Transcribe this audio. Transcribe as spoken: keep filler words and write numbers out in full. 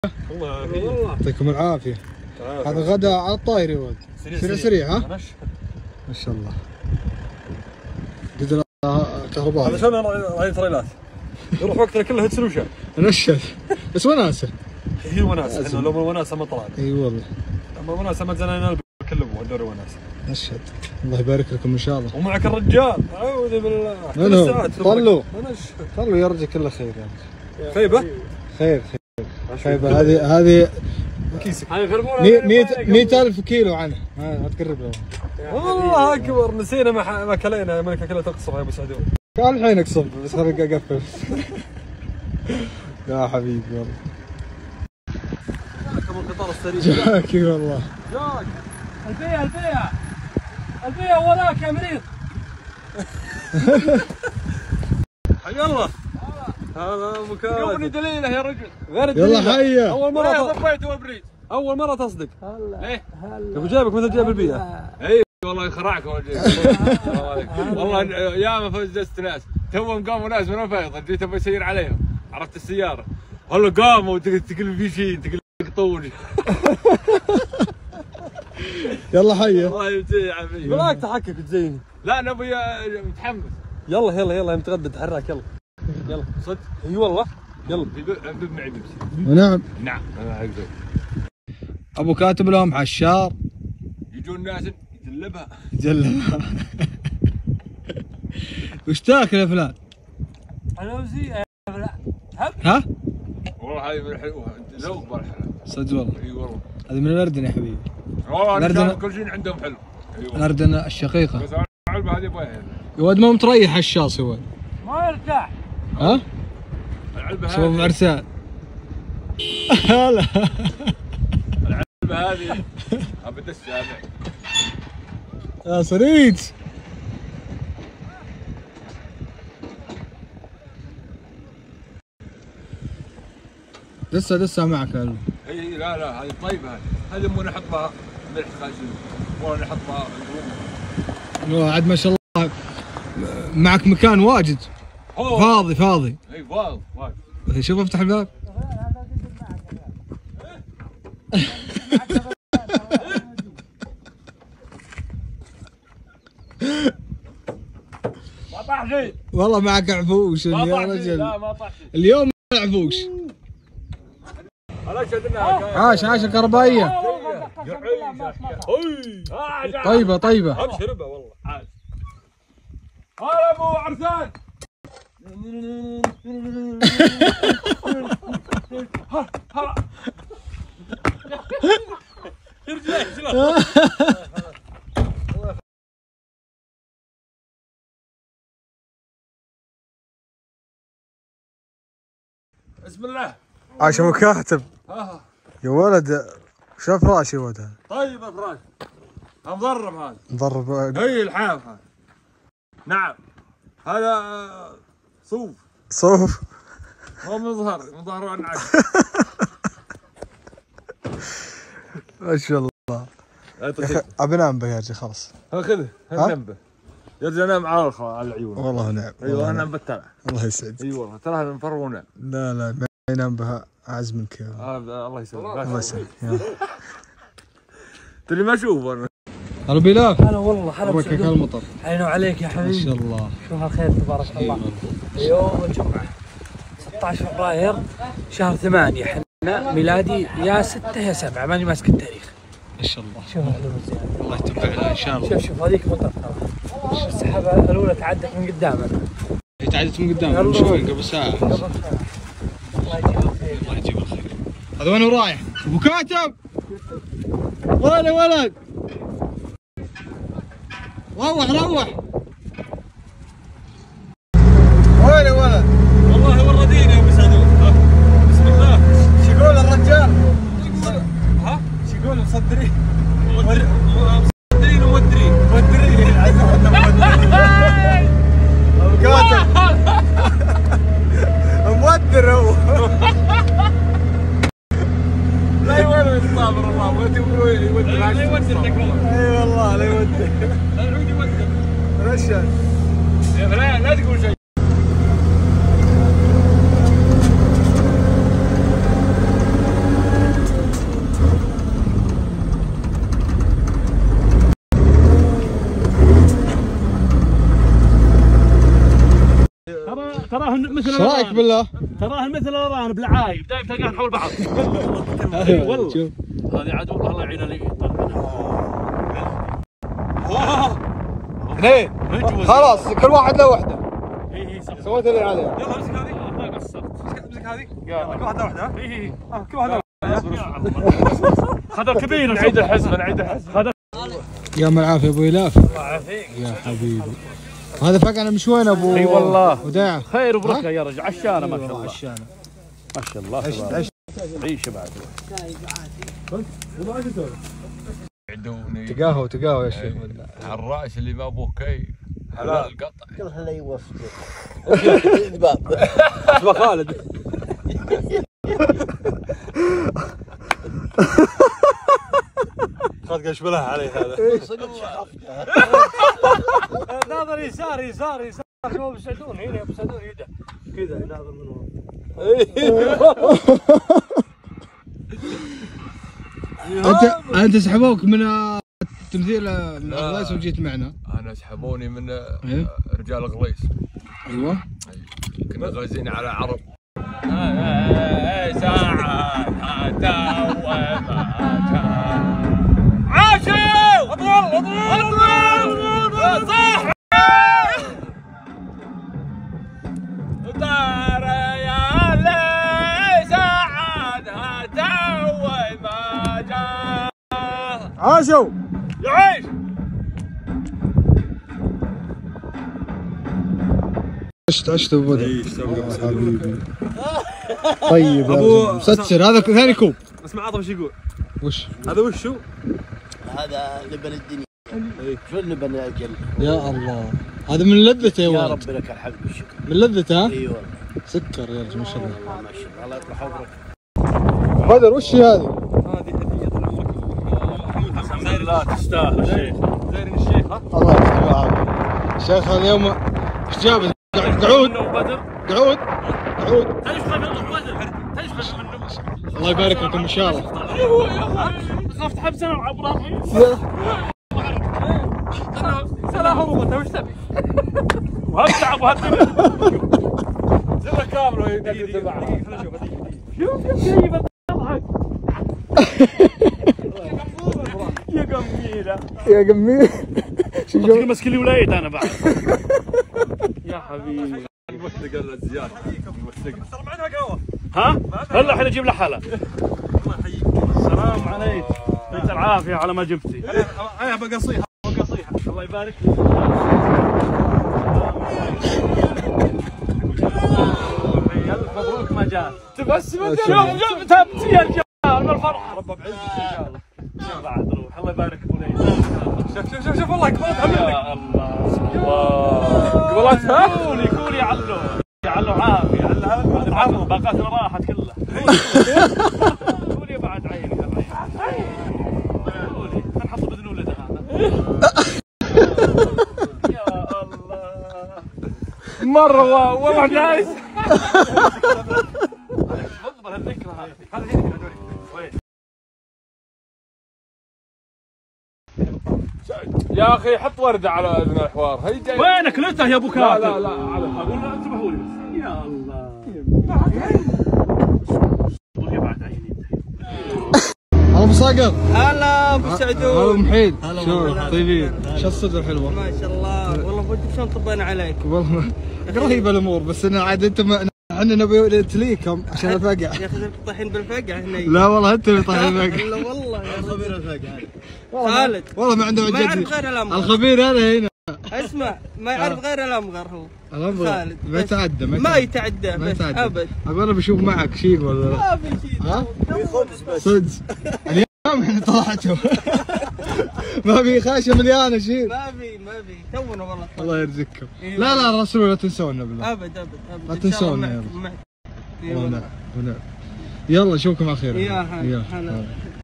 الله والله يعطيكم العافيه. هذا غدا على الطاير يا ولد. سريع سريع ها؟ ما شاء الله. قدر كهرباء. هذا شلون رايح تريلات؟ يروح وقتنا كله هيد سلوشن. نشف بس وناسه. هي وناسه، احنا لو وناسه ما طلعنا. اي والله. اما وناسه ما زلنا نكلمه ندور وناسه. نشهد. الله يبارك لكم ان شاء الله. ومعك الرجال، اعوذ بالله. من هو؟ طلوا. طلوا يرجى كله خير يعني. خيبه؟ خير خير. خيبه هذه هذه كيسك. هاي غربوله مئة ألف كيلو عنه، ما تقرب له. والله اكبر نسينا ما ما كلينا ملكه كلها تقصر يا ابو سعدون. كان الحين اقصر بس خليني اقفل. يا حبيبي والله. جاك ابو القطار السريع. جاكي والله. جاك. البيع البيع. البيع وراك يا مريض. حي الله. هذا ابو كاظم. جوني دليله يا رجل. غير الدليله. يلا حيه. اول مره ضبيت والبريد. اول مره تصدق. ليه؟ ابو جايبك مثل جايب البيئه. اي والله يخرعك والله ياما فزت ناس توهم قاموا ناس من الفيض جيت ابي اسير عليهم عرفت السياره والله قاموا تقول في شيء تقول يقطون. يلا حيه. الله يمسيه يا حبيبي. بلاك تحكك تزيني. لا انا ابوي متحمس. يلا يلا يلا متغدى تحرك يلا. يلا صدق؟ اي والله يلا. بيب معي بيبسي. نعم. نعم انا اقدر. ابو كاتب لهم عشار. يجون ناس يجلبها. جلبها. وش تاكل يا فلان؟ حلوزي يا فلان. ها؟ والله هذه من الحلوه ذوق بالحلال. صدق والله. اي والله. هذه من الاردن يا حبيبي. والله الاردن كل شيء عندهم حلو. ايوه. الاردن الشقيقه. بس العلبه هذه ابغاها. يا ولد ما متريح الشاص يا ولد. ما يرتاح. ها؟ العلبه هذه. شوف عرسان. هلا. العلبه هذه ابد السابع. يا صريج. لسه لسه معك هذه. اي لا لا هذه طيبه هذه. هذه مو نحطها ملح خاشن ولا نحطها والله عاد ما شاء الله معك مكان واجد. فاضي فاضي. اي فاضي فاضي. شوف افتح الباب. ما طاح شيء. والله معك عفوش يا رجل. لا ما طاح شيء. اليوم عفوش. عاش عاش الكهربائية. طيبة طيبة. ابشر والله عاش. هلا ابو عرسان. بسم الله. عاش ابو كاتب. يا ولد شو فراش يا ولد هذا؟ طيب فراش. مضرب هذا. مضرب. اي الحاف هذا. نعم. هذا صوف. صوف. هو مظهر مظهر عن عجل. ما شاء الله. ابي انام به يا رجل خلاص. خذه نام يرجع نام على على العيون. والله نعم. ايوه انا نام بالتلع. الله يسعدك. اي والله ترى هذا مفر ونام. لا لا ما ينام بها اعز منك. آه الله يسلمك. الله يسلمك. ترى ما اشوف انا. هلا بلال. هلا والله هلا وبركة المطر. عينه عليك يا حبيبي. ما شاء الله. شوف الخير تبارك الله. يوم الجمعة ستة عشر فبراير شهر ثمانية احنا ميلادي يا ستة يا سبعة ماني ماسك التاريخ. ما شاء الله. شوف العلوم زيادة. الله يتبع لها ان شاء الله. شوف شوف هذيك مطر ترى. السحابة الأولى تعدت من قدامنا. هي تعدت من قدام من شوي قبل ساعة. قبل ساعة. الله يجيب الخير. الله يجيب الخير. هذا وين رايح؟ ابو كاتب. وين يا ولد؟ روح روح. وين يا ولد؟ والله وردين يا ابو سعدون. بسم الله. شو يقول الرجال؟ ها؟ شو يقول مصدرين؟ مصدرين ومودرين. مودرين عزيز ابو كاتب. مودر هو. لا يولي يستغفر الله ولا تقولوا يودر. لا يودر لك والله. اي والله لا يودر. العود يودر. رشد. يا فلان لا تقول شيء. تراهن مثل ايش رايك بالله؟ تراهن مثل الارانب بالعايب دايم تلقاهم حول بعض. اي والله شوف هذه عاد والله الله يعين اللي اثنين خلاص كل واحد له وحده. اي اي صح سويت اللي عليه. يلا امسك هذه. ما قصرت. امسك هذه. كل واحده واحده. اي اي كل واحده. خذ الكبير. نعيد الحسبه نعيد الحسبه. يا العافيه ابو يلاف. الله يعافيك يا حبيبي. هذا فقعنا من شوين ابو. اي والله. وداع. خير وبركه يا رجل عشانه ما شاء الله. عشانه. ما شاء الله. عيش عيش. عيش بعد. تقهوى تقهوى يا شيخ. على الراس اللي ما ابوه كيف. حلال القطع. كلها لا يوفق. اسمه خالد. خالد قاش بلاه علي هذا. ناظر يسار يسار يسار شوف بسدون هنا بسدون يده كذا ناظر من ورا. انت انت سحبوك من التمثيل من غليس وجيت معنا. انا سحبوني من إيه؟ رجال غليس. ايوه كنا غازين على عرب. ساعة حتى وما عاشوا اضرب اضرب اضرب صح دار يا لي ساعة تو ما جاء عاشوا يعيش. عشت عشت ابو بدر. حبيبي طيب ابو ستر هذا ثاني كوب. اسمع عاطف ايش يقول؟ وش هذا وشو؟ هذا لبن الدنيا. شو اللبن يا اجل؟ يا الله هذا من لذته يا يا ولد. رب لك الحمد والشكر. من لذته ها؟ اي والله. سكر يا رجل ما شاء الله. ما شاء الله الله يطلع عمرك. بدر وش هذه؟ هذه هدية طال عمرك. زين لا تستاهل الشيخ. زين الشيخ ها؟ الله يعطيك العافيه. الشيخ اليوم ايش جاب؟ قعود قعود قعود. تشخل منه بدر تشخل منه. الله يبارك لكم ان شاء الله. خفت حبسنا وعبراهم. سلام هو انت وش تبي؟ وهالتعب وهالدنيا. زر كامل ويدق تبعه. شوف شوف جايب الضحك. يا قميله يا جميل. شوف مسك لي ولايت انا بعد. يا حبيبي يوثق الزيادة. يوثق. ترى معنا قهوة. ها؟ هلا الحين اجيب له حلا. الله يحييك. السلام عليك. انت العافيه على ما جبتي. انا بقصيها بقصيها. الله يبارك فيك. الف مبروك ما جات. تبسم شوف جبتها يا رجال من الفرحه. رب بعزك ان شاء الله. بعد روح الله يبارك ابو ليث. شوف شوف شوف والله قبلتها منك. يا الله الله قبلتها؟ قولي قولي يا علو يا علو عافيه علو باقاتنا راحت كلها. قولي بعد عيني يا ريت. قولي نحط باذن ولده هذا. يا الله مرة والله جايز. تفضل الذكرى هذه. هذه هنا وين؟ يا اخي حط وردة على اذن الحوار. هي جاي. وينك لته يا ابو لا كاتب؟ لا لا اقول له انتبهوا لي بس. يا الله قول يا بعد عيني. هلا ابو صقر. هلا ابو هلا سعدون. محيد. هلا شو والله. طيبين؟ شو الصدر الحلوه؟ ما شاء الله والله ودي شلون طبينا عليك. والله قريبه الامور بس انا عاد انت ما احنا نبي نتليكم عشان الفقع. يا اخي طايحين بالفقع هنا. لا والله انت اللي طايح الفقع. لا والله يا خبير الفقع. خالد والله ما عنده ما يعرف جديد. غير الامغر. الخبير هذا هنا. اسمع ما يعرف غير الامغر هو. الامغر خالد ما يتعدى ما ما يتعدى يتعدى ما بس يتعدى. ابد. اقول له بشوف معك شيء ولا لا؟ ما في شيء. ها؟ في خبز بس. صدق اليوم احنا طلعتوا. ما في خاشه مليانه شيء. ما في ما في تونا والله. الله يرزقكم. لا لا الرسول لا تنسونا بالله. ابد ابد ابد. لا إن شاء الله تنسونا يا معك- رب. معك. ونعم ونعم. يلا نشوفكم على خير. يا هلا يلا. هلا.